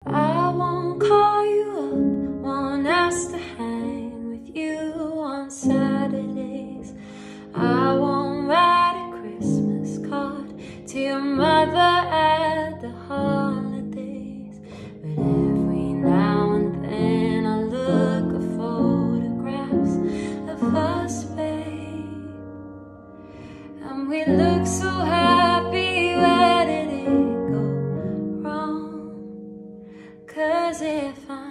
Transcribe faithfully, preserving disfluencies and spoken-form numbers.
I won't call you up, won't ask to hang with you on Saturdays. I won't write a Christmas card to your mother at the holidays. But every now and then I look at photographs of us, babe, and we look so happy. Where did it go wrong? 'Cause if I'm